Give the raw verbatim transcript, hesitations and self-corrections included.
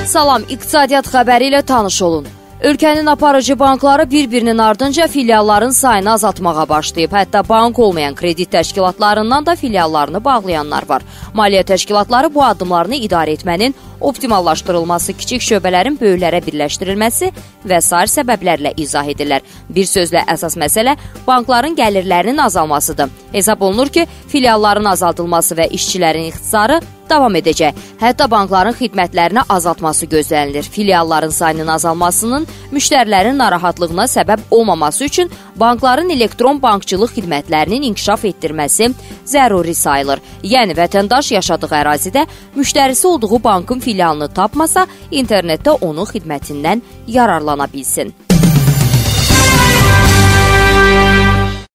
Salam, iqtisadiyyat xəbəri ilə tanış olun. Ölkənin aparıcı bankları bir-birinin ardınca filialların sayını azaltmağa başlayıb. Hətta bank olmayan kredit təşkilatlarından da filiallarını bağlayanlar var. Maliyyə təşkilatları bu addımlarını idarə etmənin optimallaşdırılması, kiçik şöbələrin böyüklərə birləşdirilməsi və sair səbəblərlə izah edirlər. Bir sözlə əsas məsələ bankların gəlirlərinin azalmasıdır. Hesab olunur ki, filialların azaldılması və işçilərin ixtisarı davam edəcək. Hətta bankların xidmətlərini azaltması gözlənilir. Filialların sayının azalmasının müştərilərin narahatlığına səbəb olmaması üçün bankların elektron bankçılıq xidmətlərinin inkişaf etdirməsi zəruri sayılır. Yəni, vətəndaş yaşadığı ərazidə müştərisi olduğu bankın filialını tapmasa, internetdə onun xidmətindən yararlana bilsin.